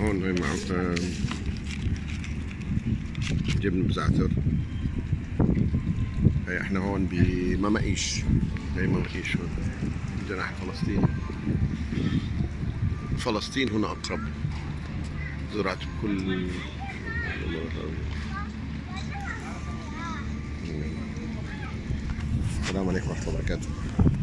هون مع جبن بزعتر. هي احنا هون بممقيش، هي ممقيش هون جناح فلسطين. فلسطين هنا أقرب. زرعت كل السلام عليكم ورحمة الله وبركاته.